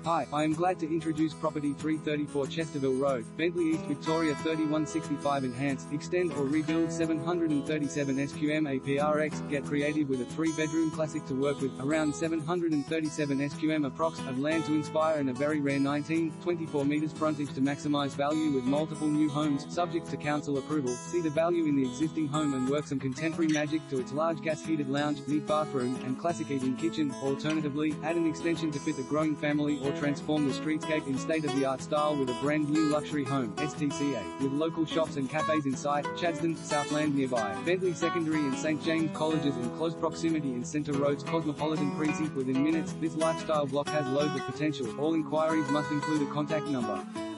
Hi, I am glad to introduce property 334 Chesterville Road, Bentley East Victoria 3165 Enhance, Extend or Rebuild 737 SQM APRX. Get creative with a 3-bedroom classic to work with, around 737 SQM approx. Of land to inspire and a very rare 19.24 meters frontage to maximize value with multiple new homes, subject to council approval. See the value in the existing home and work some contemporary magic to its large gas-heated lounge, neat bathroom, and classic eating kitchen. Alternatively, add an extension to fit the growing family or transform the streetscape in state-of-the-art style with a brand new luxury home, STCA, with local shops and cafes in sight, Chadstone, Southland nearby, Bentley Secondary and St. James Colleges in close proximity in Centre Road's cosmopolitan precinct within minutes. This lifestyle block has loads of potential. All inquiries must include a contact number.